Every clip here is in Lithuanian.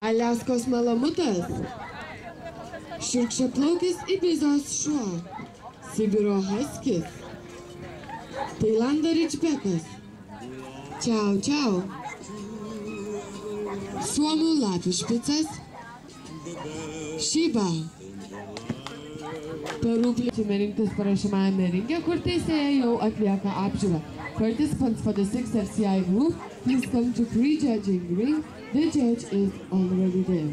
Aliaskos malamutas, šiurkščiaplaukis Ibizos šuo, Sibiro haskis, Tailando ričbekas, čiau čiau, suomių lapių špicas, Šiba. Perų plėtime rinktis parašymajame ringe, kur teisėja jau atlieka apžiūrą. Participants for the 6 FCI group, please come to pre-judging ring. The judge is already there.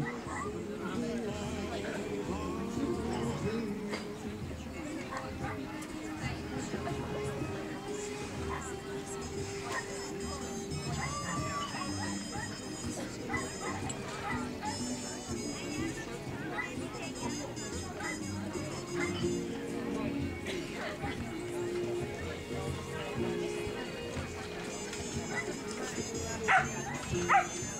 Ah!